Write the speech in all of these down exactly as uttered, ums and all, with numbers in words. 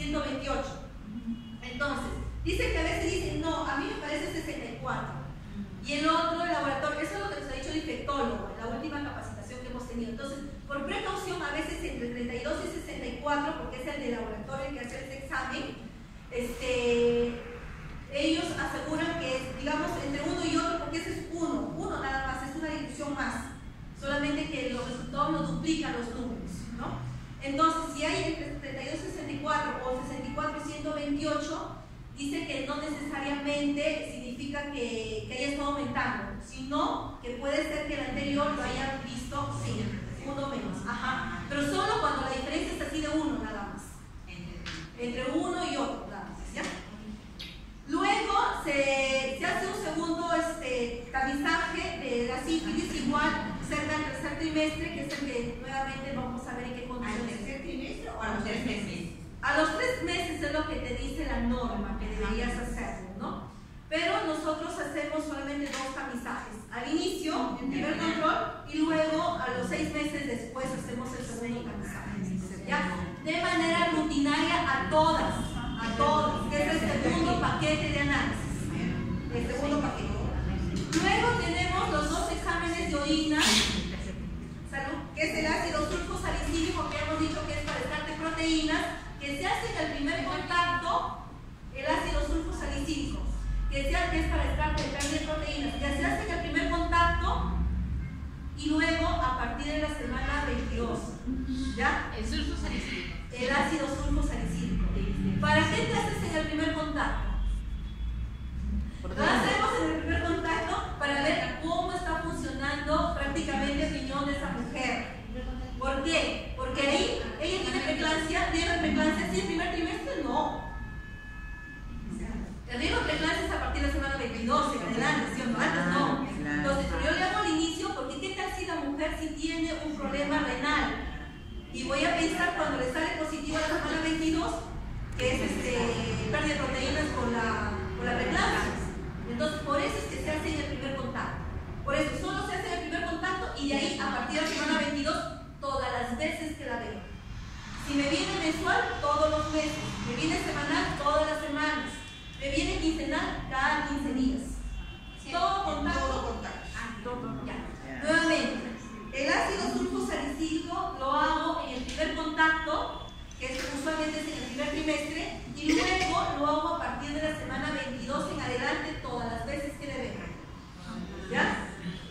ciento veintiocho. Entonces, dice que a veces dicen, no, a mí me parece sesenta y cuatro. Y el otro, el laboratorio, eso es lo que nos ha dicho el infectólogo en la última capacitación que hemos tenido. Entonces, por precaución, a veces entre treinta y dos y sesenta y cuatro, porque es el de laboratorio el que hace este examen, este, ellos aseguran que es, digamos, entre uno y otro, porque ese es uno, uno nada más, es una dilución más. Solamente que los resultados no duplican los números, ¿no? Entonces, si hay entre treinta y dos y sesenta y cuatro o sesenta y cuatro y ciento veintiocho, dice que no necesariamente significa que, que haya estado aumentando, sino que puede ser que el anterior lo hayan visto, sí, uno menos, ajá, pero solo cuando la diferencia es así de uno nada más, entre uno y otro nada más, ¿ya? Luego se, se hace un segundo este, tamizaje de la sífilis, igual cerca del tercer trimestre, que es el que nuevamente vamos a ver en qué condiciones. ¿Al tercer trimestre o a los tres meses? A los tres meses es lo que te dice la norma que deberías hacerlo, ¿no? Pero nosotros hacemos solamente dos tamizajes. Al inicio, el primer control, y luego a los seis meses después hacemos el segundo tamizaje. ¿Ya? De manera rutinaria a todas, a todas, que es el segundo paquete de análisis. El segundo paquete. Luego tenemos los dos exámenes de orina, que es el ácido sulfosalicílico, que hemos dicho que es para descarte de proteínas, que se hace en el primer contacto, el ácido sulfosalicílico, que, sea, que es para descarte de proteínas, que se hace en el primer contacto y luego a partir de la semana veintidós. ¿Ya? El sulfosalicílico. El ácido sulfosalicílico. ¿Para qué te haces en el primer contacto? Lo hacemos en el primer contacto para ver cómo está funcionando prácticamente el riñón de esa mujer. ¿Por qué? Porque ahí ella tiene preeclampsia, tiene preeclampsia, ¿sí el primer trimestre? No. El riesgo de preeclampsia es a partir de la semana veintidós, en adelante, ¿sí o no? Antes no. Entonces, pero yo le hago al inicio porque ¿qué tal si la mujer sí tiene un problema renal? Y voy a pensar cuando le sale positivo a la semana veintidós, que es este, pérdida de proteínas por la, por la preeclampsia. Entonces, por eso es que se hace en el primer contacto. Por eso, solo se hace en el primer contacto y de ahí, a partir de la semana veintidós, todas las veces que la veo. Si me viene mensual, todos los meses. Me viene semanal, todas las semanas. Me viene quincenal, cada quince días. Sí, todo contacto. Todo contacto. Ah, todo. Ya. Nuevamente, el ácido sulfosalicílico lo hago en el primer contacto, que es, usualmente es en el primer trimestre, y luego lo hago a partir de la semana veintidós en adelante, todas las veces que le veo. ¿Ya?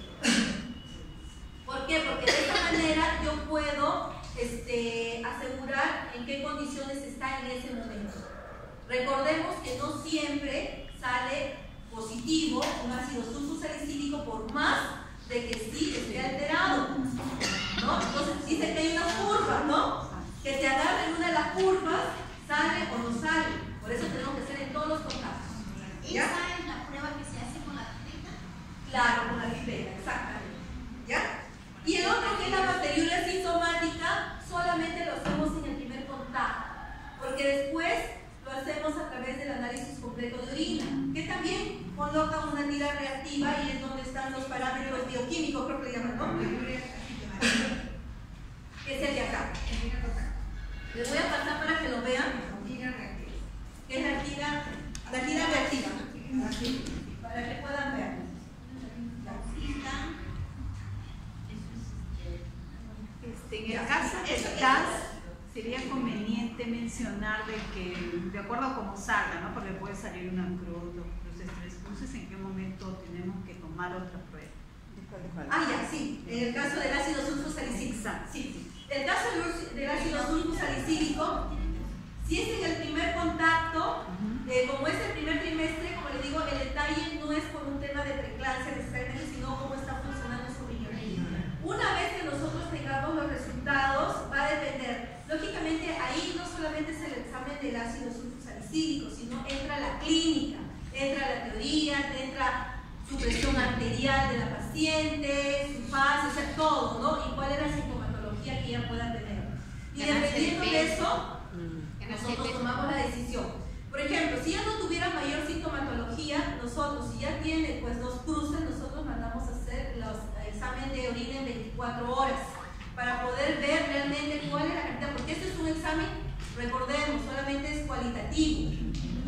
¿Por qué? Porque de esta manera yo puedo este, asegurar en qué condiciones está en ese momento. Recordemos que no siempre sale positivo un ácido sulfosalicílico por más de que sí esté alterado, ¿no? Entonces dice que hay una curva, ¿no? Que te agarra en una de las curvas, sale o no sale. Por eso tenemos que hacer en todos los contactos. ¿Ya? ¿Esa es la prueba que se hace con la pipeta? Claro, con la pipeta, exactamente. ¿Ya? Y el otro, que es la bacteriuria sintomática, solamente lo hacemos en el primer contacto, porque después lo hacemos a través del análisis completo de orina, que también coloca una tira reactiva y es donde están los parámetros bioquímicos, creo que le llaman, ¿no? Que es el de acá. Les voy a pasar para que lo vean. Que es la tira, la tira reactiva, para que puedan ver. Este, en el caso del C A S, sería conveniente mencionar de que, de acuerdo a cómo salga, ¿no? Porque puede salir una cruz, dos cruces, tres cruces, en qué momento tenemos que tomar otra prueba. Ah, ya, sí. En el caso del ácido sulfosalicílico. Sí, sí. El caso del ácido sulfosalicílico, si es en el primer contacto, eh, como es el primer trimestre, como le digo, el detalle no es por un tema de preeclampsia necesariamente, sino cómo está funcionando su riñón. Una vez que nosotros tengamos los resultados, va a depender. Lógicamente, ahí no solamente es el examen del ácido sulfosalicílico, sino entra la clínica, entra la teoría, entra su presión arterial de la paciente, su fase, o sea, todo, ¿no? Y cuál es la sintomatología que ella pueda tener. Y dependiendo de eso, nosotros tomamos la decisión. Por ejemplo, si ella no tuviera mayor sintomatología, nosotros, si ya tiene pues dos cruces, nosotros mandamos a hacer los exámenes de orina en veinticuatro horas para poder ver realmente cuál es la cantidad, porque este es un examen, recordemos, solamente es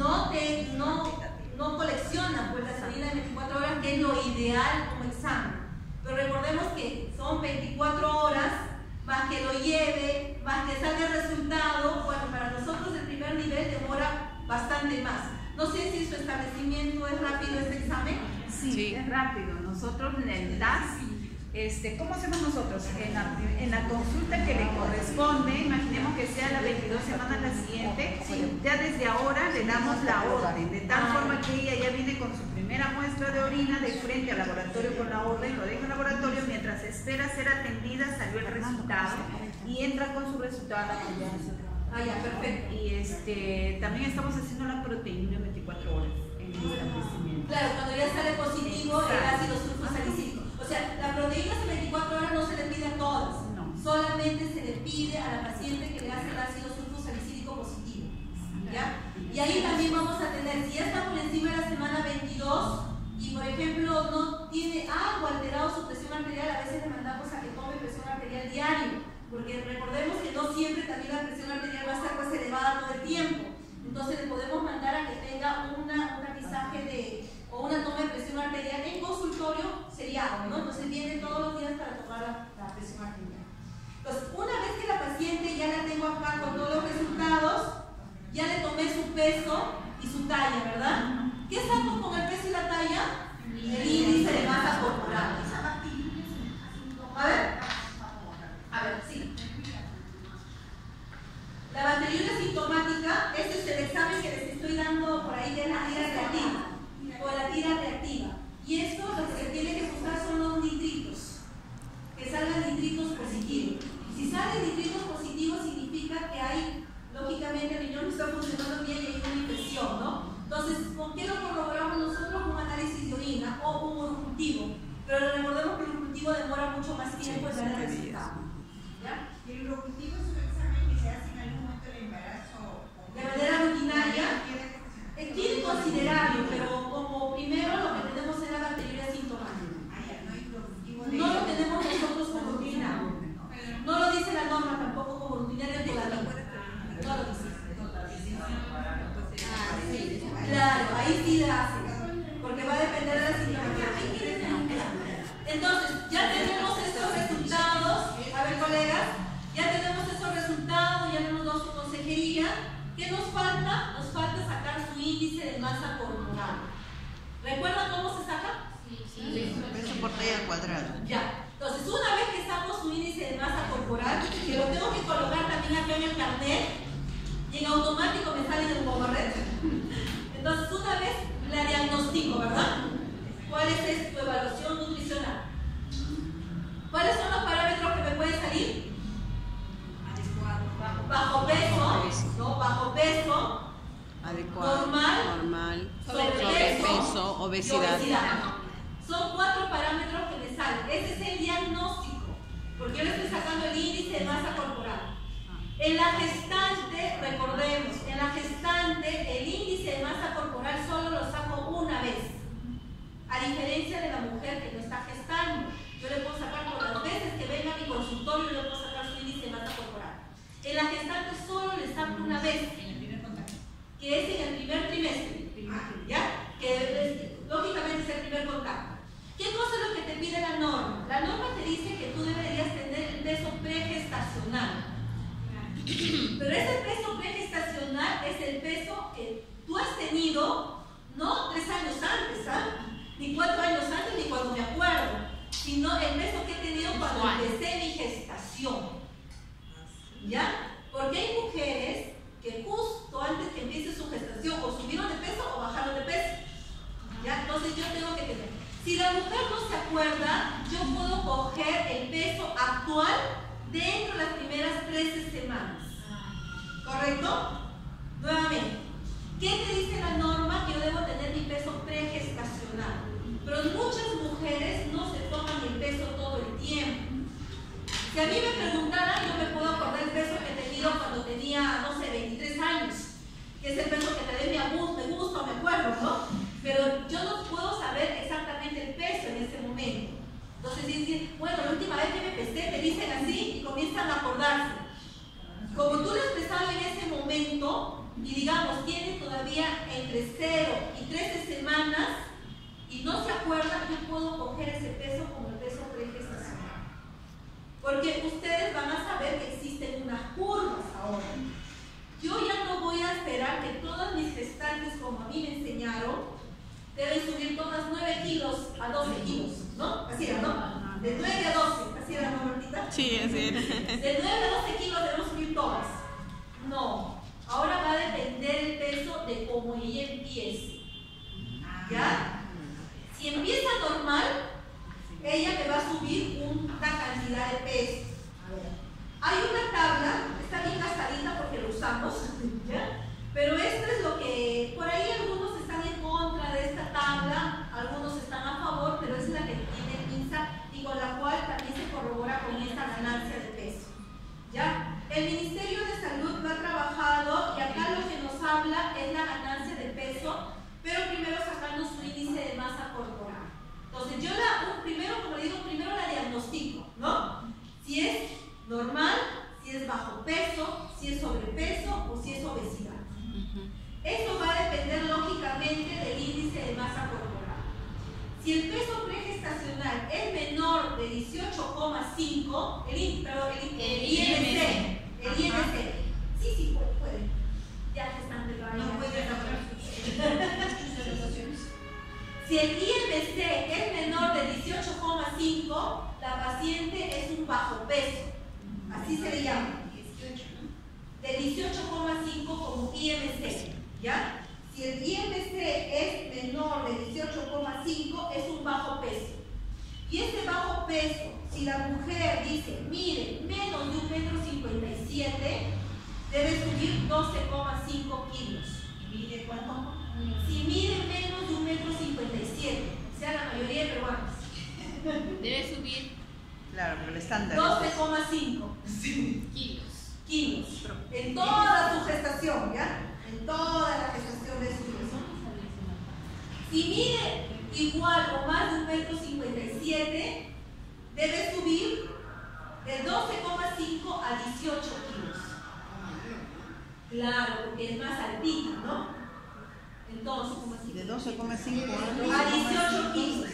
no, te, no, no coleccionan pues la salida de veinticuatro horas, que es lo ideal como examen. Pero recordemos que son veinticuatro horas, más que lo lleve, más que salga el resultado. Bueno, para nosotros el primer nivel demora bastante más. No sé si su establecimiento es rápido este examen. Sí, Sí. es rápido. Nosotros en el D A S, este, ¿cómo hacemos nosotros? En la, en la consulta que le corresponde, imaginemos que sea la veintidós semanas la siguiente, ya desde ahora le damos la orden, de tal forma que ella ya viene con su primera muestra de orina de frente al laboratorio con la orden, lo deja en el laboratorio, mientras espera ser atendida, salió el resultado y entra con su resultado a la consulta. Ah, ya, perfecto. Y este, también estamos haciendo la proteína en veinticuatro horas en el establecimiento. Claro, cuando ya sale positivo el ácido sulfosalicílico. O sea, la proteína en veinticuatro horas no se le pide a todas. No. Solamente se le pide a la paciente que le hace el ácido sulfosalicílico positivo. ¿Ya? Y ahí también vamos a tener, si ya está por encima de la semana veintidós y por ejemplo no tiene algo alterado su presión arterial, a veces le mandamos a que tome presión arterial diario, porque recordemos que no siempre también la presión arterial va a estar pues elevada todo el tiempo. Entonces le podemos mandar a que tenga una, un avisaje de, o una toma de presión arterial en consultorio seriado, ¿no? Entonces viene todos los días para tomar la, la presión arterial. Entonces, una vez que la paciente ya la tengo acá con todos los resultados, ya le tomé su peso y su talla, ¿verdad? ¿Qué sacamos con el peso y la talla? El índice de masa corporal. A ver, a ver, sí. La bacteriuria sintomática, este es el examen que les estoy dando por ahí de la tira reactiva, o la tira reactiva. Y esto lo que se tiene que buscar son los nitritos, que salgan nitritos positivos. Si salen nitritos positivos significa que hay, lógicamente, el riñón no está funcionando bien y hay una infección, ¿no? Entonces, ¿con qué lo corroboramos nosotros? Un análisis de orina o un urocultivo. Pero recordemos que el urocultivo demora mucho más tiempo en dar el resultado. ¿Ya? ¿Y el urocultivo es un examen que se hace en algún momento del embarazo? De manera rutinaria, eh, quiere considerarlo, pero como primero lo que tenemos es la bacteriuria sintomática. Ah, ya, no hay urocultivo de... No lo tenemos nosotros como rutinario. No lo dice la norma tampoco como rutinario todavía. No lo dice. Claro, ahí sí la hacen, porque va a depender de la sintomatología. Entonces, ya tenemos estos resultados. A ver, colegas, ya tenemos estos resultados, ya nos dio su consejería. ¿Qué nos falta? Nos falta sacar su índice de masa corporal. ¿Recuerdan cómo se saca? Peso por talla al cuadrado. Ya. Entonces, una vez que saco su índice de masa corporal, que lo tengo que colocar también acá en el carnet, y en automático me sale del Powerred. Entonces, una vez la diagnostico, ¿verdad? ¿Cuál es tu evaluación nutricional? ¿Cuáles son los parámetros que me pueden salir? Bajo peso, ¿no? Bajo peso, Adecuado. normal, Normal. sobrepeso, Sobrepeso, y obesidad. Son cuatro parámetros que me salen. Ese es el diagnóstico, porque yo le estoy sacando el índice de masa corporal. En la gestante, recordemos, en la gestante el índice de masa corporal solo lo saco una vez, a diferencia de la mujer que no está gestando. Yo le puedo sacar por las veces que venga a mi consultorio, le puedo sacar su índice de masa corporal. En la gestante solo le saco una vez, que es en el primer trimestre, ¿ya? Que es, lógicamente es el primer contacto. ¿Qué cosa es lo que te pide la norma? La norma te dice que tú deberías tener el peso pregestacional. Pero ese peso pregestacional es el peso que tú has tenido, no tres años antes, ¿ah? Ni cuatro años antes, ni cuando me acuerdo, sino el peso que he tenido cuando empecé mi gestación. ¿Ya? Porque hay mujeres que justo antes que empiece su gestación o subieron de peso o bajaron de peso. ¿Ya? Entonces yo tengo que tener. Si la mujer no se acuerda, yo puedo coger el peso actual dentro de las primeras trece semanas. ¿Correcto? Nuevamente, ¿qué te dice la norma? Que yo debo tener mi peso pregestacional. Pero muchas mujeres no se toman el peso todo el tiempo. Si a mí me preguntaran, yo me puedo acordar el peso que he tenido cuando tenía, no sé, veintitrés años, que es el peso que te dé mi gusto, me gusta, me acuerdo, ¿no? Pero yo no puedo saber exactamente el peso en ese momento. Entonces dicen, bueno, la última vez que me pesé, te dicen así y comienzan a acordarse. Como tú lo has pesado en ese momento, y digamos tiene todavía entre cero y trece semanas y no se acuerda, yo puedo coger ese peso como el peso pregestacional. Porque ustedes van a saber que existen unas curvas ahora. Yo ya no voy a esperar que todas mis gestantes, como a mí me enseñaron, deben subir todas nueve kilos a doce kilos, ¿no? Así era, ¿no? De nueve a doce, así era, ¿no, Martita? Sí, así era. De nueve a doce kilos debemos subir todas. No, ahora va a depender el peso de cómo ella empiece. ¿Ya? Si empieza normal, ella me va a subir una cantidad de peso. A ver, hay una tabla, está bien gastadita porque lo usamos, ¿ya? Pero esto es lo que, por ahí algunos están en contra de esta tabla, algunos están a favor, pero es la que tiene el MINSA y con la cual también se corrobora con esta ganancia de peso. ¿Ya? El Ministerio de Salud lo ha trabajado y acá lo que nos habla es la ganancia de peso, pero primero sacando su índice de masa corporal. Entonces yo la, primero, como le digo, primero la diagnostico, ¿no? Si es normal, si es bajo peso, si es sobrepeso o si es obesidad. Esto va a depender lógicamente del índice de masa corporal. Si el peso pregestacional es menor de dieciocho coma cinco, el, el, el, el I M C, el I M C, sí, sí, puede, puede. Ya que están de la No puede elaborar Si el I M C es menor de dieciocho coma cinco, la paciente es un bajo peso. Así se le llama. De dieciocho coma cinco como I M C. ¿Ya? Si el I M C es menor de dieciocho coma cinco, es un bajo peso. Y este bajo peso, si la mujer dice, mire, menos de un metro cincuenta y siete, debe subir doce coma cinco kilos. ¿Mide cuánto? Si mide menos de un metro cincuenta y siete, o sea, la mayoría de peruanos, Debe subir Claro, pero el estándar doce es coma cinco kilos. kilos. En toda su gestación, ¿ya? En toda la gestación de su hijo. Si mide igual o más de un metro cincuenta y siete, debe subir de doce coma cinco a dieciocho kilos. Claro, porque es más altita, ¿no? Entonces, de doce coma cinco a dieciocho kilos.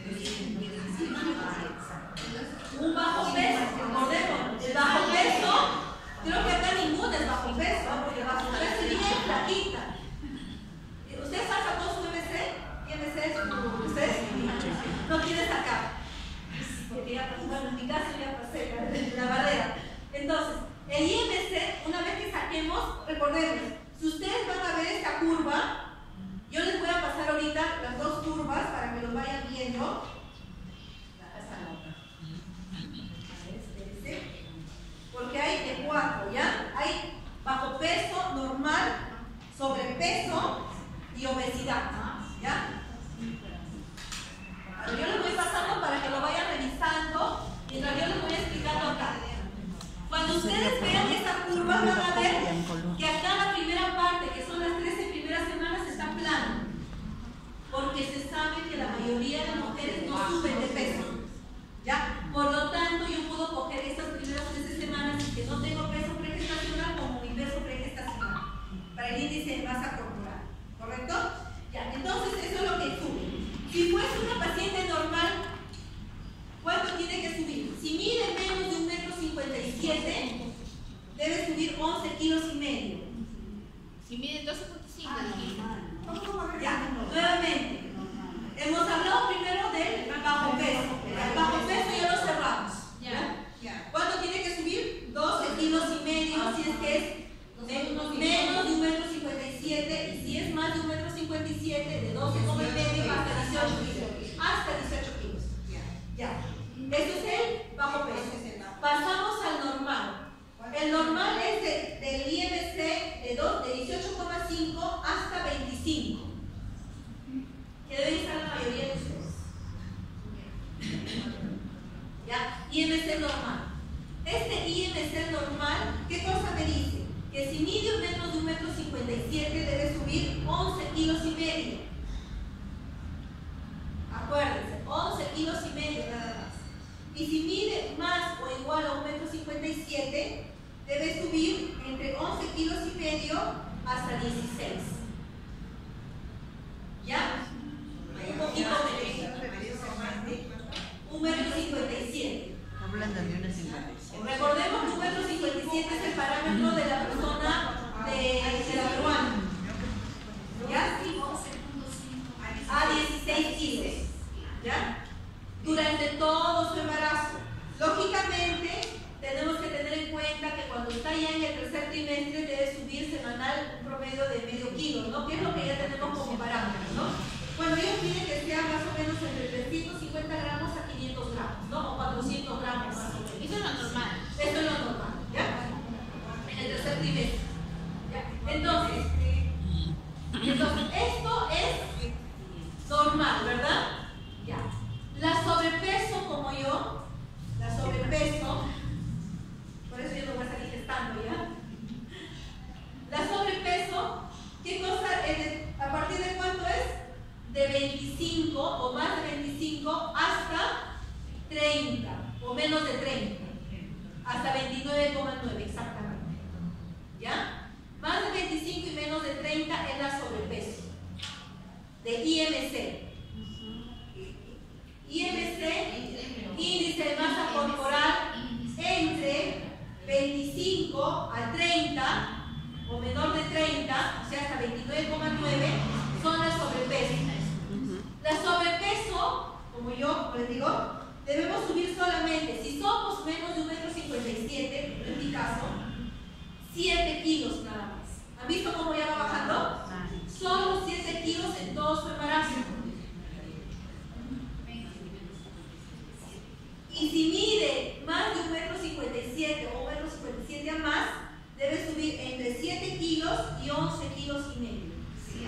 Un bajo peso, recordemos, el bajo peso, creo que acá ninguno es bajo peso, porque el bajo peso es bien flaquita. ¿Usted saca todo su I M C? ¿I M C? ¿Ustedes? No quiere sacar. Porque ya, bueno, en mi caso ya pasé la, la barrera. Entonces, el I M C, una vez que saquemos, recordemos, si ustedes van a ver esta curva, yo les voy a pasar ahorita las dos curvas para que lo vayan viendo. Porque hay de cuatro, ¿ya? Hay bajo peso, normal, sobrepeso y obesidad, ¿ya? Ahora yo les voy pasando para que lo vayan revisando mientras yo les voy explicando acá. Cuando ustedes vean esta curva van a ver que acá la primera parte, que son las trece primeras semanas, está plano. Porque se sabe que la mayoría de las mujeres no suben de peso, ¿ya? Por lo tanto, yo puedo coger estas primeras trece semanas y que no tengo peso pregestacional como mi peso pregestacional para el índice de masa corporal, ¿correcto? Ya, entonces eso es lo que sube. Si fuese una paciente normal, ¿cuánto tiene que subir? Si mide menos de un metro cincuenta y siete, debe subir once kilos y medio. Si mide doce punto cinco kilos. Ya, nuevamente. Hemos hablado primero del bajo peso. El bajo peso ya lo cerramos. Ya. Ya. ¿Cuánto tiene que subir? doce kilos y medio si es que es menos, menos de un metro cincuenta y siete, y si es más de un metro cincuenta y siete, de doce coma y medio hasta dieciocho kilos. Hasta dieciocho kilos. Ya. Eso es el bajo peso. Pasamos al normal. El normal es de, del I M C de, dos, de dieciocho coma cinco hasta veinticinco. Que debe estar la mayoría de ustedes. ¿Ya? I M C normal. Este I M C normal, ¿qué cosa me dice? Que si mide menos de un metro cincuenta y siete debe subir once kilos y medio. Acuérdense, once kilos y medio nada más. Y si mide más o igual a un metro cincuenta y siete, debe subir entre once kilos y medio hasta dieciséis. ¿Ya? Un poquito menos. Un metro cincuenta y siete. Hablando de una cincuenta y siete. Recordemos que un metro cincuenta y siete es el parámetro de la persona de, de la peruana. ¿Ya? A dieciséis kilos. ¿Ya? Durante todo su embarazo. Lógicamente, tenemos que tener en cuenta que cuando está ya en el tercer trimestre debe subir semanal un promedio de medio kilo, ¿no? Que es lo que ya tenemos como parámetro, ¿no? Bueno, ellos piden que sea más o menos entre trescientos cincuenta gramos a quinientos gramos, ¿no? O cuatrocientos gramos más o menos. Eso es lo normal. Eso es lo normal, ¿ya? En el tercer trimestre. ¿Ya? Entonces, entonces, esto es normal, ¿verdad? Ya. La sobrepeso como yo, la sobrepeso, por eso yo no voy a salir gestando, ¿ya? La sobrepeso, ¿qué cosa es? De, ¿a partir de cuánto es? De veinticinco o más de veinticinco hasta treinta o menos de treinta, hasta veintinueve coma nueve exactamente. ¿Ya? Más de veinticinco y menos de treinta es la sobrepeso de I M C. I M C, índice de masa corporal entre veinticinco a treinta o menor de treinta, o sea hasta veintinueve coma nueve, son las sobrepeso. La sobrepeso, como yo les digo, debemos subir solamente, si somos menos de un metro cincuenta y siete, en mi caso, siete kilos nada más. ¿Han visto cómo ya va bajando? Solo siete kilos en todo su embarazo. Y si mide más de un metro cincuenta y siete o un metro cincuenta y siete a más, debe subir entre siete kilos y once kilos y medio.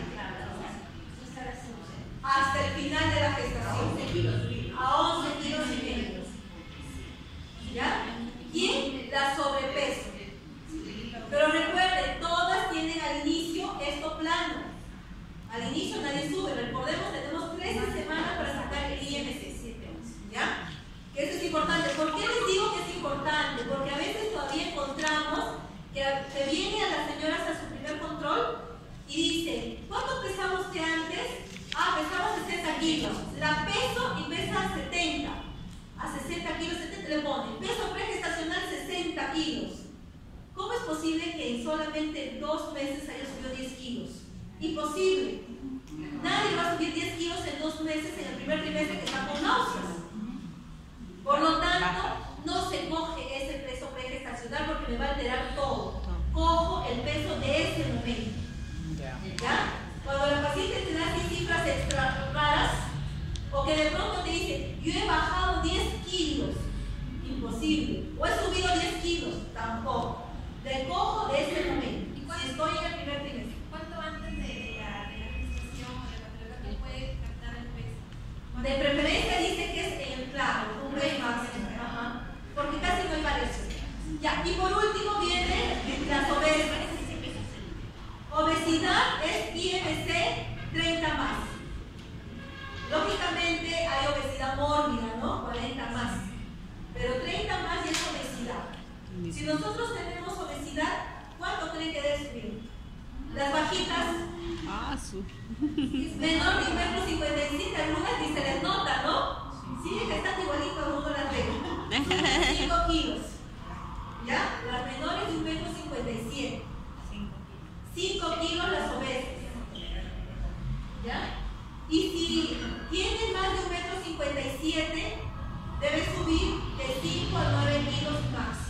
Hasta el final de la gestación. A once kilos y medio. ¿Ya? Y la sobrepeso. Pero recuerden, todas tienen al inicio esto plano. Al inicio nadie sube. Recordemos, tenemos trece semanas para sacar el I M C. ¿Ya? Que eso es importante. ¿Por qué les digo que es importante? Porque a veces todavía encontramos que se vienen a las señoras a su primer control y dicen, ¿cuánto pesaba usted antes? Ah, pesaba sesenta kilos. La peso y pesa setenta. A sesenta kilos, setenta le ponen. Peso pregestacional sesenta kilos. ¿Cómo es posible que en solamente dos meses haya subido diez kilos? Imposible. Nadie va a subir diez kilos en dos meses en el primer trimestre que está con náuseas. Por lo tanto, no se coge ese peso pregestacional porque me va a alterar todo. Cojo el peso de ese momento. ¿Ya? Cuando la paciente te da así cifras extra raras, o que de pronto te dice, yo he bajado diez kilos, imposible. O he subido diez kilos, tampoco. Le cojo de ese momento. Si estoy en el primer trimestre. ¿Cuánto antes de, de, la, de la gestación o de la maternidad puede captar el peso? De preferencia dice que es en el claro, un mes máximo. Ajá. Porque casi no hay variación. Ya, y por último viene las obesidades. Obesidad es I M C treinta más. Lógicamente hay obesidad mórbida, ¿no? cuarenta más. Pero treinta más ya es obesidad. Si nosotros tenemos obesidad, ¿cuánto creen que debe subir? Las bajitas. Ah, su. Menor de un metro cincuenta y siete, algunas ni se les nota, ¿no? Sí, que están igualitos, uno las ve. cinco kilos. ¿Ya? Las menores de un metro cincuenta y siete. cinco kilos las obesas. ¿Ya? Y si tienes más de un metro cincuenta y siete, debes subir de cinco a nueve kilos máximo.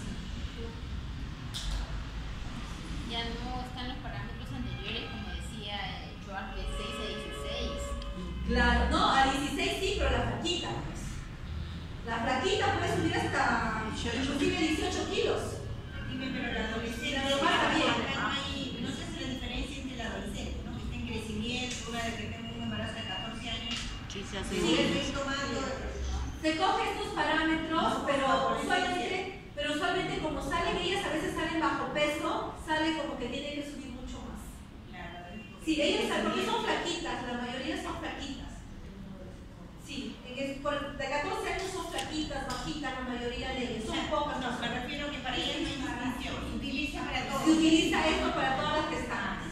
Ya no están los parámetros anteriores, como decía Joan, de seis a dieciséis. Claro, no, a dieciséis sí, pero la flaquita, pues. La flaquita puede subir hasta inclusive dieciocho kilos. Dime, pero la adolescente, La normal también. no hay, no sé si la diferencia entre la adolescente, ¿no? Que está en crecimiento, una de que tenga un embarazo de catorce años, Sí, se hace si bien. estoy tomando, Se coge estos parámetros, pero usualmente, pero usualmente como salen ellas, a veces salen bajo peso, sale como que tienen que subir mucho más. claro, Sí, ellas porque son flaquitas, la mayoría son flaquitas. Sí, en el, por, de catorce años son flaquitas, bajitas, la mayoría de ellas, son pocas no, más. me refiero que para ellas no hay distinción, se utiliza para todo. Se utiliza esto para todas las que están.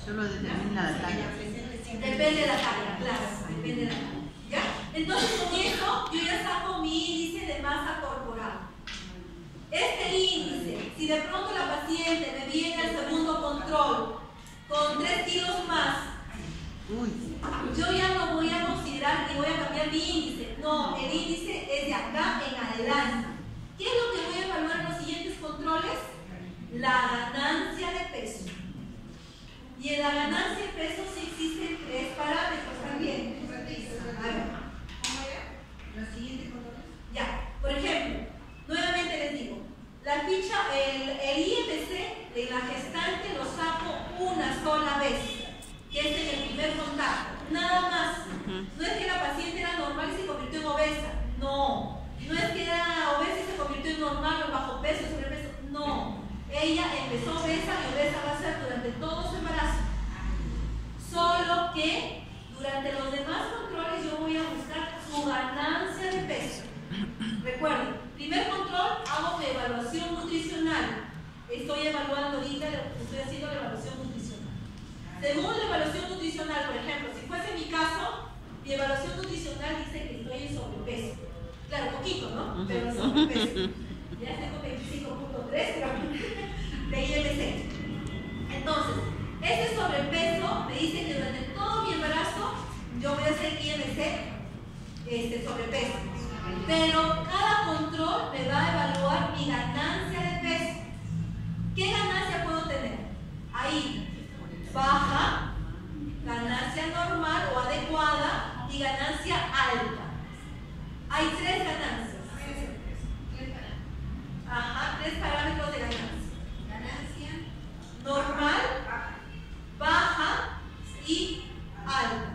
Solo determina la talla. Depende de la talla, claro, depende de la talla. ¿Ya? Entonces con esto yo ya saco mi índice de masa corporal. Este índice, si de pronto la paciente me viene al segundo control con tres kilos más, Uy. yo ya no voy a considerar que voy a cambiar mi índice. No, el índice es de acá en adelante. ¿Qué es lo que voy a evaluar en los siguientes controles? La ganancia de peso. Y en la ganancia de peso sí existen tres parámetros también. A ver. Los siguientes controles. Ya, por ejemplo, nuevamente les digo, la ficha, el, el I M C de la gestante lo saco una sola vez, que es en el primer contacto, nada más. No es que la paciente era normal y se convirtió en obesa, no. No es que era obesa y se convirtió en normal o bajo peso, sobrepeso, no. Ella empezó obesa y obesa va a ser durante todo su embarazo. Solo que durante los demás controles yo voy a buscar su ganancia de peso. Recuerden, primer control, hago mi evaluación nutricional. Estoy evaluando ahorita, estoy haciendo la evaluación nutricional. Según la evaluación nutricional, por ejemplo, si fuese mi caso, mi evaluación nutricional dice que estoy en sobrepeso. Claro, poquito, ¿no? Pero en sobrepeso. Ya tengo veinticinco punto tres de I M C. Entonces, ese sobrepeso me dice que durante todo mi embarazo yo voy a hacer I M C este, sobrepeso. Pero cada control me va a evaluar mi ganancia de peso. ¿Qué ganancia puedo tener? Ahí, baja, ganancia normal o adecuada y ganancia alta. Hay tres ganancias. Ajá, tres parámetros de ganancia. Ganancia. Normal, baja y alta.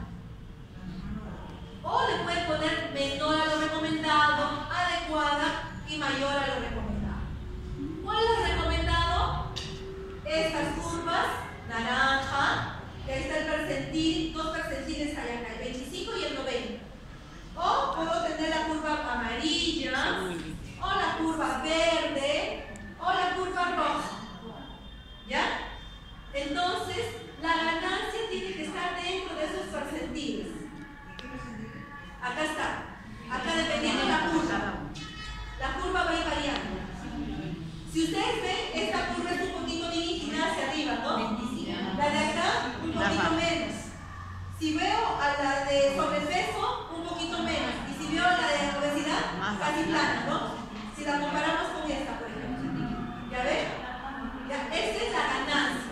O le pueden poner menor a lo recomendado, adecuada y mayor a lo recomendado. ¿Cuál es lo recomendado? Estas curvas, naranja, está el percentil, dos percentiles hay acá, el veinticinco y el noventa. O puedo tener la curva amarilla, o la curva verde, o la curva roja. ¿Ya? Entonces, la ganancia tiene que estar dentro de esos percentiles. Acá está. Acá dependiendo de la curva. La curva va a ir variando. Si ustedes ven, esta curva es un poquito dirigida hacia arriba, ¿no? La de acá, un poquito menos. Si veo a la de sobrepeso, un poquito menos. Y si veo a la de obesidad, casi plana, ¿no? Si la comparamos con esta, por ejemplo. ¿Ya ven? Ya, esta es la ganancia.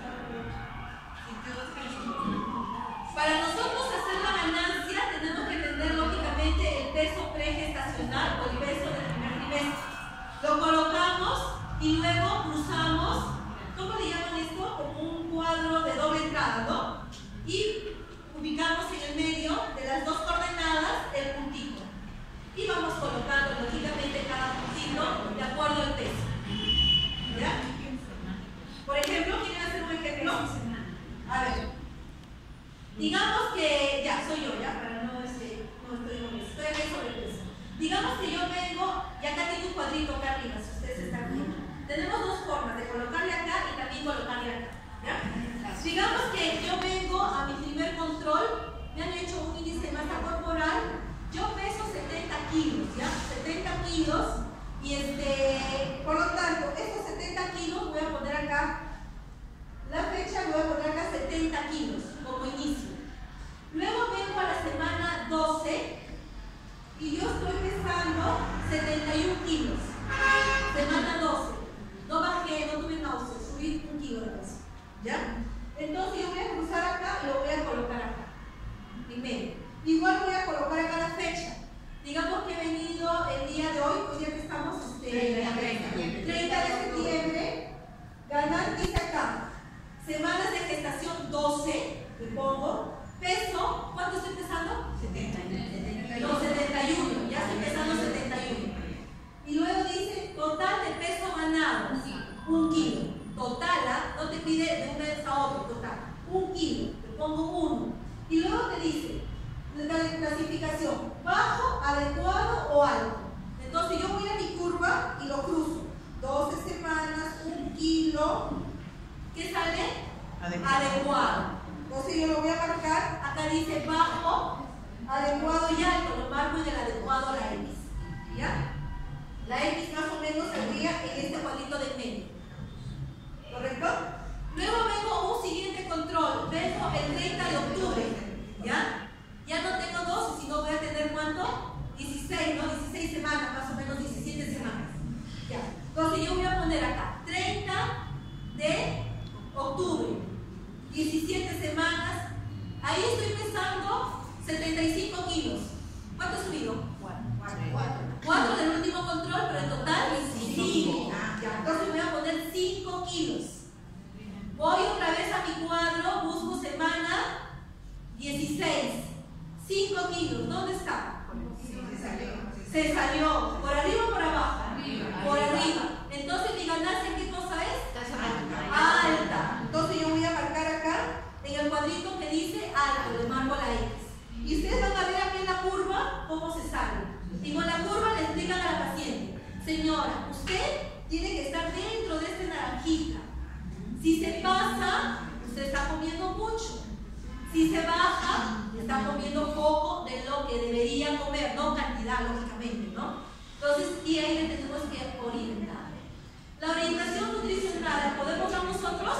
Para nosotros hacer la ganancia tenemos que entender lógicamente el peso pregestacional o el peso del primer trimestre. Lo colocamos y luego cruzamos, ¿cómo le llaman esto? Como un cuadro de doble entrada, ¿no? Y ubicamos en el medio de las dos coordenadas el puntito. Y vamos colocando lógicamente cada puntito de acuerdo al peso. ¿Ya? Por ejemplo, ¿quieren hacer un ejemplo? A ver. Digamos que, ya, soy yo, ya, para no, este, no estoy con eso, estoy aquí sobre el peso. Digamos que yo vengo, y acá tengo un cuadrito acá arriba, si ustedes están viendo. Tenemos dos formas, de colocarle acá y también colocarle acá, ¿ya? Digamos que yo vengo a mi primer control, me han hecho un índice de masa corporal, yo peso setenta kilos, ¿ya? setenta kilos, y este, por lo tanto, estos setenta kilos voy a poner acá, la fecha voy a poner acá setenta kilos como inicio. Luego vengo a la semana doce y yo estoy pesando setenta y un kilos. Semana doce. No bajé, no tuve náuseas, subí un kilo de peso. ¿Ya? Entonces yo voy a cruzar acá y lo voy a colocar acá. En medio. Igual voy a colocar acá la fecha. Digamos que he venido el día de hoy, hoy día que estamos, este, treinta de septiembre, ganar, dice acá. Semanas de gestación doce, le pongo. Peso, ¿cuánto estoy pesando? setenta y uno. No, setenta y uno, ya estoy pesando setenta y uno. Y luego dice total de peso ganado, un kilo. Total, ¿ah? No te pide de una vez a otra, total. Un kilo, le pongo uno. Y luego te dice la clasificación, bajo, adecuado o alto. Entonces yo voy a mi curva y lo cruzo. doce semanas, un kilo. ¿Qué sale? Adecuado. adecuado. Entonces yo lo voy a marcar, acá dice bajo, adecuado y alto, lo marco en el adecuado a la X. ¿Ya? La X más o menos sería en este cuadrito de medio. ¿Correcto? Luego vengo un siguiente control, vengo el treinta de octubre. ¿Ya? Ya no tengo doce, sino voy a tener ¿cuánto? dieciséis, ¿no? dieciséis semanas, más o menos diecisiete semanas. ¿Ya? Entonces yo voy a poner acá, treinta de octubre, diecisiete semanas. Ahí estoy pesando setenta y cinco kilos. ¿Cuánto he subido? cuatro del último control, pero en total cinco. Ya, entonces voy a poner cinco kilos. Voy otra vez a mi cuadro, busco semana dieciséis. cinco kilos, ¿dónde está? Se salió. ¿Por arriba o por abajo? Por arriba. Entonces mi ganancia, ¿qué cosa es? Alta. Entonces yo voy a marcar acá en el cuadrito que dice alto, le marco la X. Y ustedes van a ver aquí en la curva cómo se sale. Y con la curva le explican a la paciente: señora, usted tiene que estar dentro de este naranjita. Si se pasa, usted está comiendo mucho. Si se baja, está comiendo poco de lo que debería comer, no cantidad, lógicamente, ¿no? Entonces, y ahí le tenemos que orientar. La orientación nutricional, ¿la podemos dar nosotros?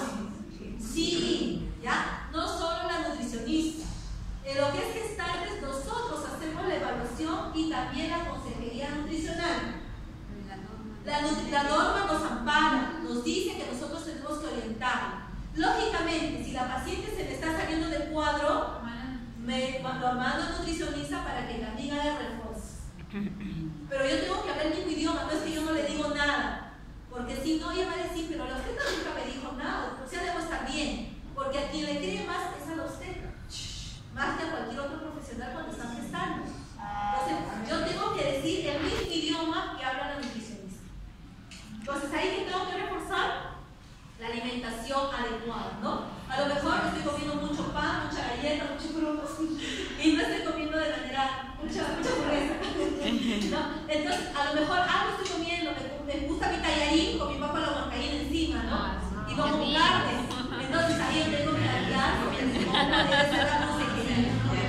Sí, ¿ya? No solo la nutricionista. En lo que es gestantes, nosotros hacemos la evaluación y también la consejería nutricional. La, la norma nos ampara, nos dice que nosotros tenemos que orientar. Lógicamente, si la paciente se le está saliendo del cuadro, me lo mando al nutricionista para que también haga refuerzos. Pero yo tengo que hablar el mismo idioma, no es que yo no le digo nada. Porque si no, ella va a decir, pero la obstetra nunca me dijo nada, o sea, debo estar bien. Porque a quien le cree más es a la obstetra, más que a cualquier otro profesional cuando están gestando. Entonces, yo tengo que decir el mismo idioma que habla la nutricionista. Entonces, ahí que tengo que reforzar la alimentación adecuada, ¿no? A lo mejor estoy comiendo mucho pan, mucha galleta, muchos frutos y no estoy comiendo de manera, mucha, mucha pureza, ¿no? Entonces, a lo mejor algo estoy comiendo, me, me gusta mi tallarín con mi papa la huancaína encima, ¿no? Y como carne. Entonces, ahí yo tengo que aliar porque el cómo debe ser la consejería,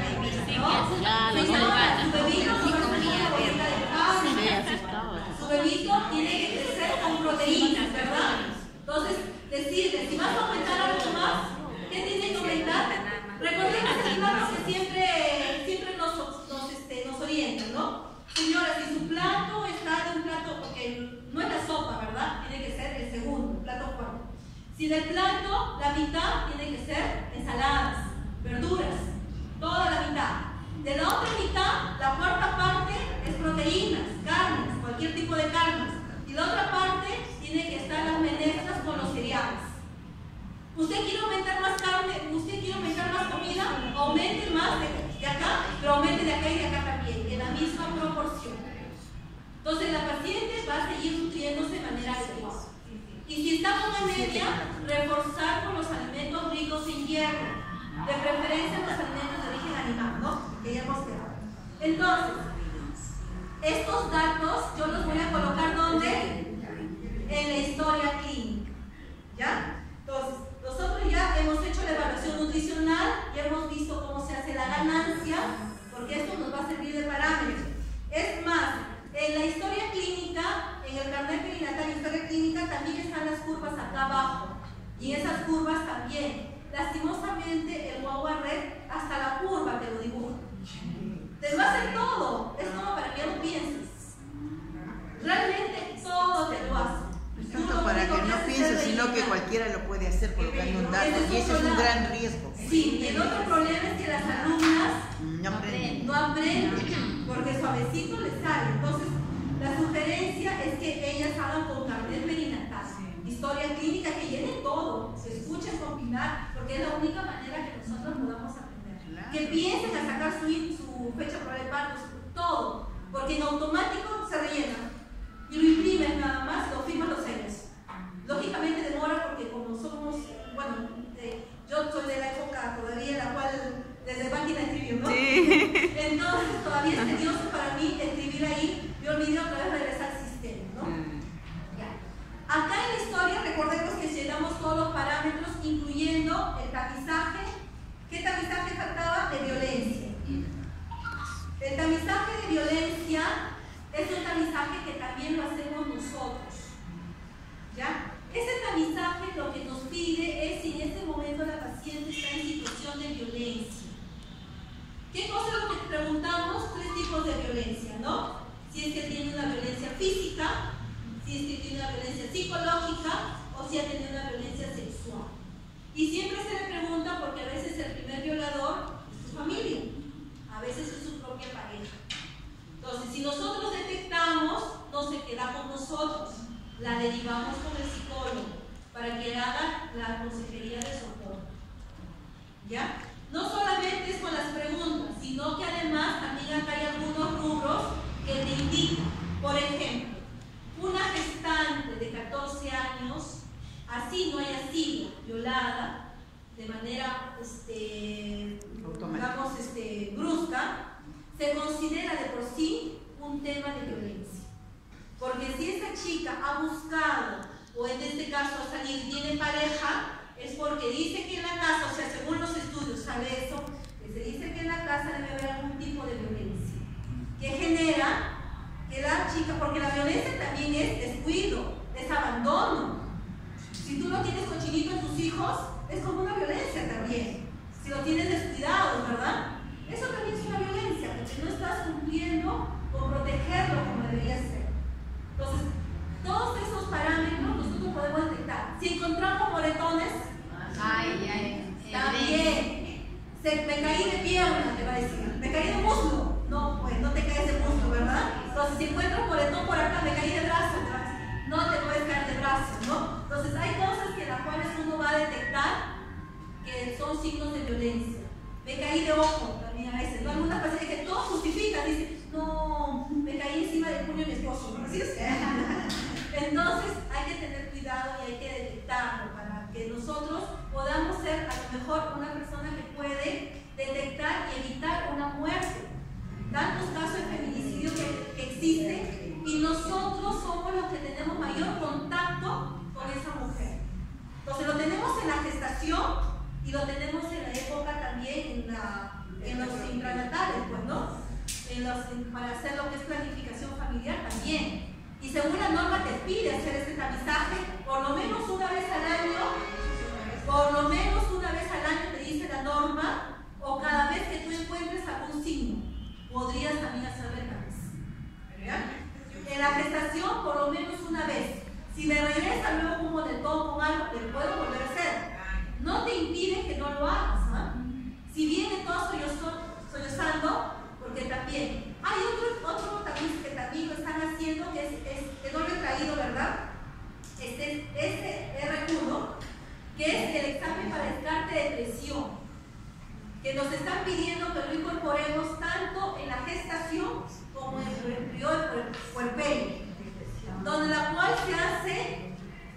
¿no? Señora, su bebito no va a ser una bolita de carne. Su bebito tiene que crecer con proteínas, ¿verdad? Entonces, decirle, si vas a aumentar algo más, ¿qué tiene que aumentar? Recordemos el plato que siempre, siempre nos, nos, este, nos orienta, ¿no? Señora, si su plato está de un plato, porque no es la sopa, ¿verdad? Tiene que ser el segundo, el plato cuarto. Si del plato, la mitad tiene que ser ensaladas, verduras, toda la mitad. De la otra mitad, la cuarta parte es proteínas, carnes, cualquier tipo de carnes. Y la otra parte tiene que estar las menestras con los cereales. ¿Usted quiere aumentar más carne? ¿Usted quiere aumentar más comida? Aumente más de, de acá, pero aumente de acá y de acá también, en la misma proporción. Entonces la paciente va a seguir nutriéndose de manera adecuada. Y si está con anemia, reforzar con los alimentos ricos en hierro, de preferencia los alimentos de origen animal, ¿no? Que ya hemos quedado. Entonces, estos datos yo los voy a colocar ¿dónde? En la historia clínica. ¿Ya? Entonces, nosotros ya hemos hecho la evaluación nutricional, ya hemos visto cómo se hace la ganancia, porque esto nos va a servir de parámetro. Es más, en la historia clínica, en el carnet perinatal y historia clínica, también están las curvas acá abajo. Y en esas curvas también. Lastimosamente, el guagua red, hasta la curva te lo dibuja. Te va a hacer todo. Es como para que no pienses. Realmente todo te lo hace. Tanto para que no piense, sino que cualquiera lo puede hacer colocando un dato. Y ese es un gran riesgo. Sí, y el otro problema es que las alumnas no aprenden. no aprenden, porque suavecito les sale. Entonces, la sugerencia es que ellas hagan con carnet perinatal, historia clínica, que llenen todo, se escuchen combinar, porque es la única manera que nosotros podamos aprender. Claro. Que piensen a sacar su, su fecha probable de parto, todo, porque en automático se rellena. Y lo imprimen nada más, lo firman los sellos. Lógicamente demora porque como somos, bueno, eh, yo soy de la época todavía en la cual desde máquina escribió, ¿no? Sí. Entonces todavía es tedioso para mí escribir ahí, yo olvidé otra vez regresar al sistema, ¿no? Ya. Acá en la historia recordemos que llenamos todos los parámetros, incluyendo pide es si en este momento la paciente está en situación de violencia. ¿Qué cosa es lo que preguntamos? Tres tipos de violencia, ¿no? Si es que tiene una violencia física, si es que tiene una violencia psicológica o si ha tenido una violencia sexual. Y siempre se le pregunta porque a veces el primer violador es su familia, a veces es su propia pareja. Entonces, si nosotros detectamos, no se queda con nosotros, la derivamos con el psicólogo para que haga la consejería de socorro. ¿Ya? No solamente es con las preguntas, sino que además también acá hay algunos rubros que te indican. Por ejemplo, una gestante de catorce años, así no haya sido violada de manera este, digamos, este, brusca, se considera de por sí un tema de violencia. Porque si esa chica ha buscado, o en este caso ha salido y tiene pareja, es porque dice que en la casa, o sea, según los estudios sale eso, que se dice que en la casa debe haber algún tipo de violencia, que genera que la chica, porque la violencia también es descuido, es abandono. Si tú no tienes cochinito en tus hijos, es como una violencia también. Si lo tienes descuidado, ¿verdad? Eso también es una violencia, porque no estás cumpliendo con protegerlo como debería ser. Entonces, todos esos parámetros nosotros podemos detectar. Si encontramos moretones, Ay, ay, también. Se, me caí de pierna, te va a decir. Me caí de muslo. No, pues no te caes de muslo, ¿verdad? Entonces, si encuentro moretón por acá, me caí de brazo, no te puedes caer de brazo, ¿no? Entonces, hay cosas que en las cuales uno va a detectar que son signos de violencia. Me caí de ojo también a veces, ¿no? Algunas personas que todo justifican, dicen, no, me caí encima del puño de mi esposo, ¿no? ¿Así es? Entonces hay que tener cuidado y hay que detectarlo para que nosotros podamos ser a lo mejor una persona que puede detectar y evitar una muerte. Tantos casos de feminicidio que, que existen y nosotros somos los que tenemos mayor contacto con esa mujer. Entonces lo tenemos en la gestación y lo tenemos en la época también en, la, en los intranatales, pues, ¿no? En los, en, para hacer lo que es planificación familiar también. Y según la norma te pide hacer este tamizaje por lo menos una vez al año, por lo menos una vez al año te dice la norma, o cada vez que tú encuentres algún signo, podrías también hacerle el tamiz. En la gestación, por lo menos una vez. Si me regresa luego como de todo con algo, te puedo volver a hacer. No te impide que no lo hagas, ¿ah? Si viene todo sollozando, porque también hay otro, otro tamiz que también lo están haciendo, que, es, es, que no lo he traído, ¿verdad? Este, este R uno, que es el examen para descarte de presión, que nos están pidiendo que lo incorporemos tanto en la gestación como en el periodo de puerperio, donde la cual se hace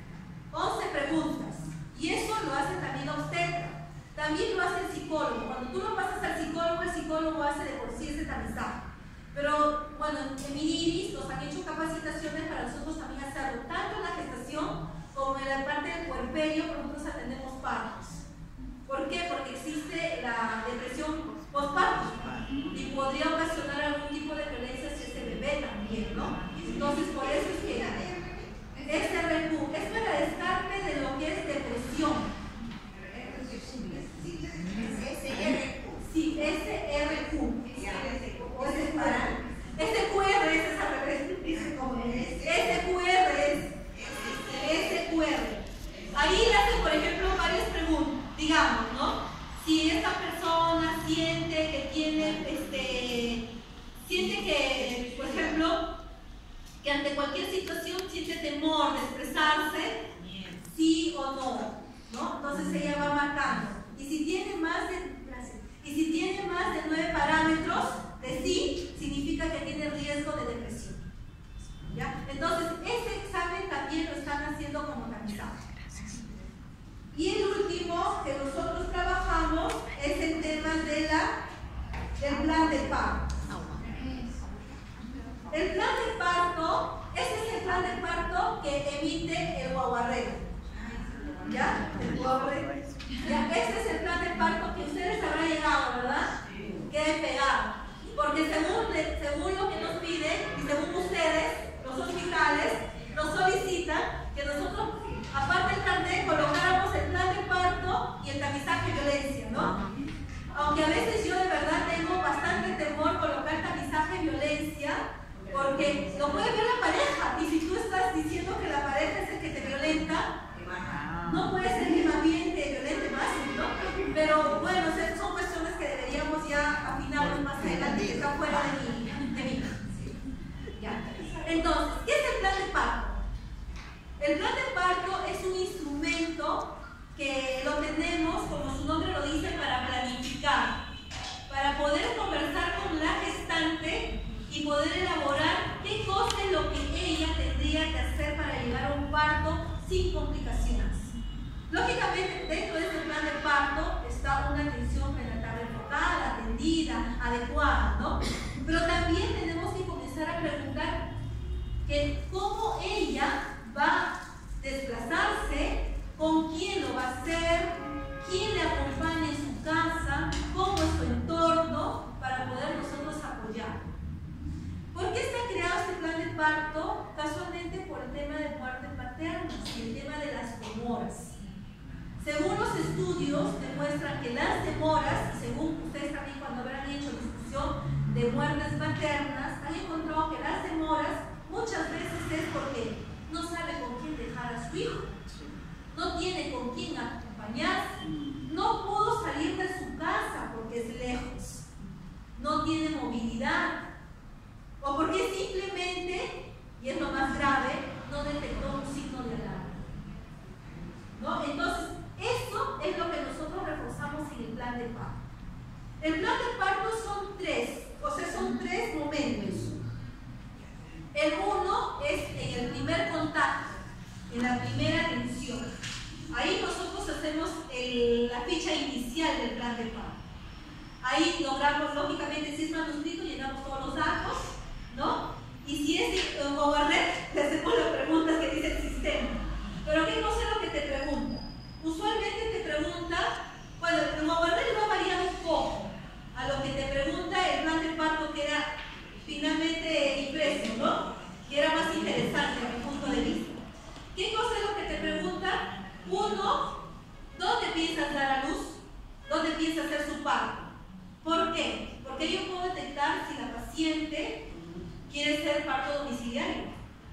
once preguntas, y eso lo hace también obstetra. También lo hace el psicólogo. Cuando tú lo pasas al psicólogo, el psicólogo hace de por sí ese tamizaje. Pero bueno, en Miniris nos han hecho capacitaciones para nosotros también hacerlo, tanto en la gestación como en la parte del puerperio, porque nosotros atendemos partos. ¿Por qué? Porque existe la depresión postparto y podría ocasionar algún tipo de violencia hacia ese bebé también, ¿no? Entonces, por eso es que este R Q es para descarte de lo que es depresión. Sí, S R Q. O S Q R. S Q R es esa referencia como S Q R es S Q R. Ahí le hacen, por ejemplo, varias preguntas. Digamos, ¿no? Si esta persona siente que tiene, este, siente que, por ejemplo, que ante cualquier situación siente temor de expresarse, sí o no, ¿no? Entonces ella va marcando. Y si tiene más de, y si tiene más de nueve parámetros de sí, significa que tiene riesgo de depresión. ¿Ya? Entonces, ese examen también lo están haciendo como tamizaje. Y el último que nosotros trabajamos es el tema de la, del plan de parto. El plan de parto, ese es el plan de parto que emite el guaguarrero. ¿Ya? El guaguarrero. Ya, ese es el plan de parto que ustedes habrán llegado, ¿verdad? Quede pegado. Porque según, según lo que nos piden y según ustedes, los hospitales nos solicitan que nosotros, aparte del carnet, colocáramos el plan de adecuada, ¿no? Pero también tenemos que comenzar a preguntar que cómo ella va a desplazarse, con quién lo va a hacer, quién le acompaña en su casa, cómo es su entorno, para poder nosotros apoyar. ¿Por qué está creado este plan de parto? Casualmente por el tema de muerte materna y el tema de las demoras. Según los estudios demuestran que las demoras, y según ustedes también cuando habrán hecho discusión de muertes maternas, han encontrado que las demoras muchas veces es porque no sabe con quién dejar a su hijo, no tiene con quién acompañarse, no pudo salir de su casa porque es lejos, no tiene movilidad, o porque simplemente, y es lo más grave, no detectó un signo de alarma, ¿no? Entonces, eso es lo que nosotros reforzamos en el plan de parto. El plan de parto son tres, o sea, son tres momentos. El uno es en el primer contacto, en la primera atención. Ahí nosotros hacemos el, la ficha inicial del plan de parto. Ahí logramos, lógicamente, si es manuscrito, llenamos todos los datos, ¿no? Y si es en Overnet, le hacemos las preguntas que dice el sistema. Pero ¿qué cosa es lo que te pregunta? Usualmente te pregunta, bueno, en Overnet va a variar un poco a lo que te pregunta el plan de parto, que era finalmente impreso, ¿no? Que era más interesante a mi punto de vista. ¿Qué cosa es lo que te pregunta? Uno, ¿dónde piensas dar a luz? ¿Dónde piensas hacer su parto? ¿Por qué? Porque yo puedo detectar si la paciente quiere ser parto domiciliario.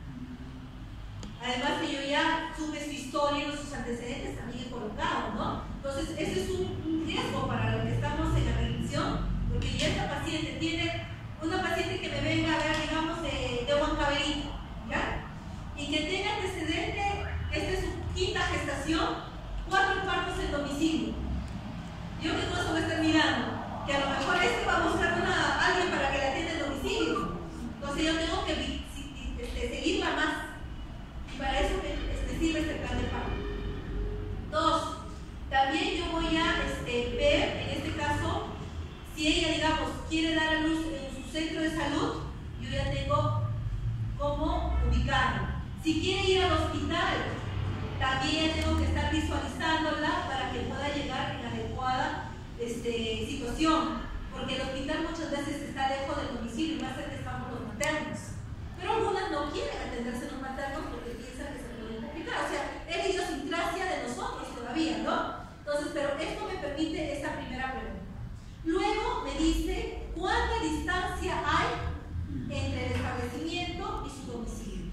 Además que yo ya supe su historia y sus antecedentes también he colocado, ¿no? Entonces, ese es un, un riesgo para los que estamos en la revisión, porque ya esta paciente tiene, una paciente que me venga a ver, digamos, de, de Huancaberito, ¿ya? Y que tenga antecedente, esta es su quinta gestación, cuatro partos en domicilio. Yo qué cosa voy a estar mirando, que a lo mejor este va a buscar una, alguien para que la atienda en domicilio. Entonces yo tengo que este, seguirla más. Y para eso me, este, sirve este plan de parto. Dos, también yo voy a este, ver, en este caso, si ella, digamos, quiere dar a luz en su centro de salud, yo ya tengo cómo ubicarla. Si quiere ir al hospital, también ya tengo que estar visualizándola para que pueda llegar en la adecuada este, situación. Porque el hospital muchas veces está lejos del domicilio y más cerca estamos los maternos. Pero algunas no quieren atenderse los maternos porque piensan que se pueden complicar. O sea, es idiosincrasia de nosotros todavía, ¿no? Entonces, pero esto me permite esta primera pregunta. Luego me dice cuánta distancia hay entre el establecimiento y su domicilio.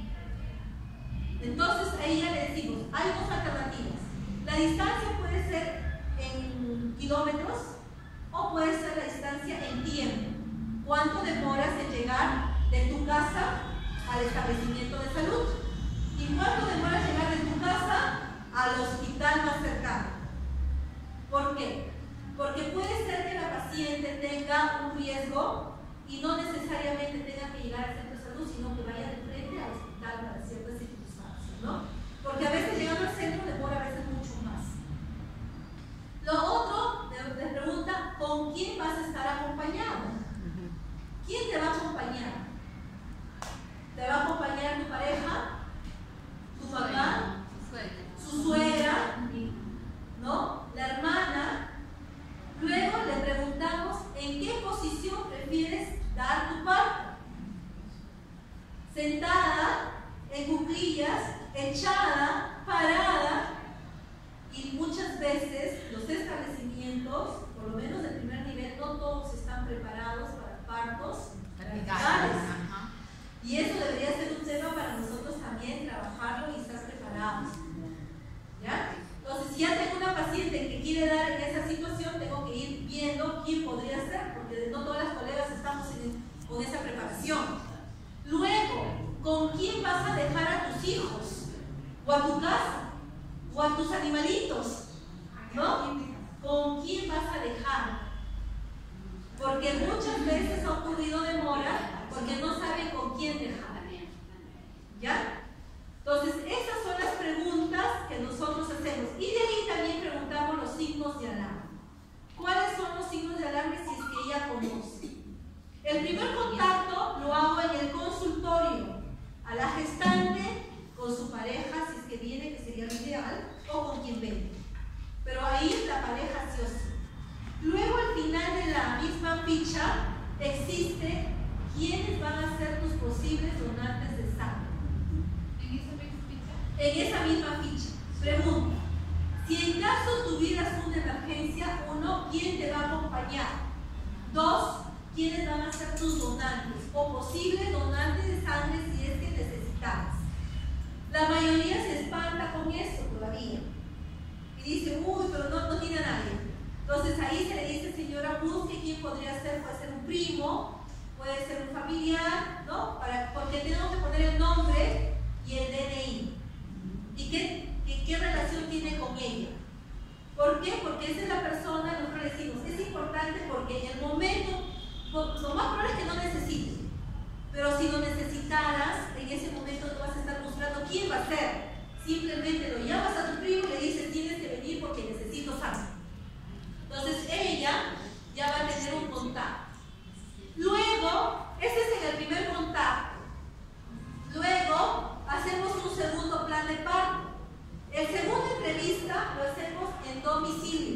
Entonces, ahí ya le decimos, hay dos alternativas. La distancia puede ser en kilómetros o puede ser la distancia en tiempo. ¿Cuánto demoras en llegar de tu casa al establecimiento de salud? ¿Y cuánto demoras llegar de tu casa al hospital más cercano? ¿Por qué? Porque puede ser que la paciente tenga un riesgo y no necesariamente tenga que llegar al centro de salud, sino que vaya de frente al hospital para ciertas circunstancias, ¿no? Porque a veces llegando al centro demora a veces mucho más. Lo otro, les pregunta, ¿con quién vas a estar acompañado? ¿Quién te va a acompañar? ¿Te va a acompañar tu pareja? ¿Tu mamá? ¿Su suegra? ¿No? ¿La hermana? Luego le preguntamos en qué posición prefieres dar tu parto. Sentada, en cuclillas, echada, parada. Y muchas veces los establecimientos, por lo menos del primer nivel, no todos están preparados para partos verticales. Y eso debería ser un tema para nosotros también trabajarlo y estar preparados. ¿Ya? Entonces, si ya tengo una paciente que quiere dar en esa situación, tengo que ir viendo quién podría ser, porque no todas las colegas estamos en, con esa preparación. Luego, ¿con quién vas a dejar a tus hijos? ¿O a tu casa? ¿O a tus animalitos? ¿No? ¿Con quién vas a dejar? Porque muchas veces ha ocurrido demora porque no saben con quién dejar. ¿Ya? Entonces, esas son las preguntas que nosotros hacemos. Y de ahí también preguntamos los signos de alarma. ¿Cuáles son los signos de alarma si es que ella conoce? El primer contacto lo hago en el consultorio, a la gestante, con su pareja, si es que viene, que sería lo ideal, o con quien venga. Pero ahí la pareja sí o sí. Luego al final de la misma ficha existe quiénes van a ser tus posibles donantes de sangre. ¿En esa misma ficha? En esa misma ficha. Pregunta. Si en caso tuvieras una emergencia, uno, ¿quién te va a acompañar? Dos, ¿quiénes van a ser tus donantes o posibles donantes de sangre si es que necesitas? La mayoría se espanta con eso todavía. Y dice, uy, pero no, no tiene a nadie. Entonces ahí se le dice, señora, busque quién podría ser, puede ser un primo, puede ser un familiar, ¿no? Para, porque tenemos que poner el nombre y el D N I. ¿Y qué, qué, qué relación tiene con ella? ¿Por qué? Porque esa es la persona, nosotros le decimos, es importante porque en el momento, lo más probable es que no necesites, pero si lo necesitaras, en ese momento tú vas a estar buscando quién va a ser. Simplemente lo llamas a tu primo y le dices, tienes que venir porque necesito sangre. Entonces ella ya va a tener un contacto. Luego, ese es en el primer contacto. Luego, hacemos un segundo plan de parto. El segundo entrevista lo hacemos en domicilio,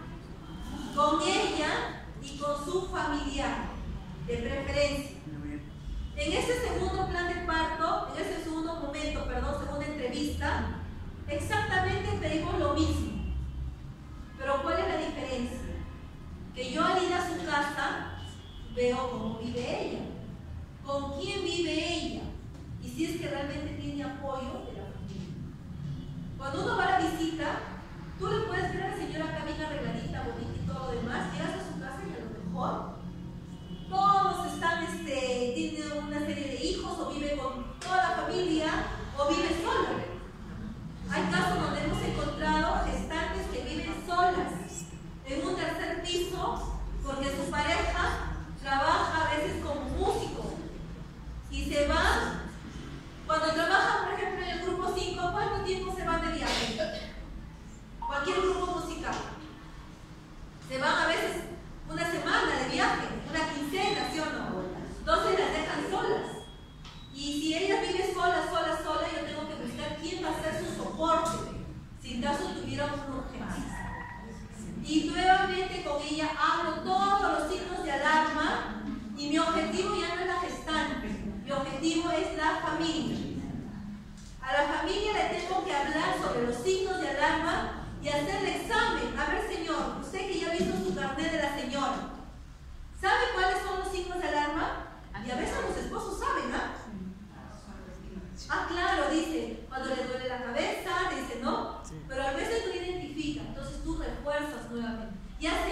con ella y con su familiar, de preferencia. En ese segundo plan de parto, en ese segundo momento, perdón, segunda entrevista, exactamente pedimos lo mismo. Pero ¿cuál es la diferencia? Que yo al ir a su casa veo cómo vive ella, con quién vive ella y si es que realmente tiene apoyo de la familia. Cuando uno va a la visita, tú le puedes ver a la señora acá bien arregladita, bonita y todo lo demás, llegas a su casa y a lo mejor todos están, este, tienen una serie de hijos o vive con toda la familia o vive sola. Hay casos donde hemos encontrado gestantes que viven solas en un tercer piso porque su pareja trabaja a veces como músico y se van, cuando trabajan por ejemplo en el grupo cinco, ¿cuánto tiempo se van de viaje? Cualquier grupo musical. Se van a veces una semana de viaje, una quincena, ¿sí o no? Entonces las dejan solas. Y si ella vive sola, sola, sola, yo tengo que buscar quién va a ser su soporte, si en caso tuviera un urgencia. Y nuevamente con ella hablo todos los signos de alarma y mi objetivo ya no es la gestante, mi objetivo es la familia. A la familia le tengo que hablar sobre los signos de alarma y hacer el examen. A ver, señor, usted que ya vive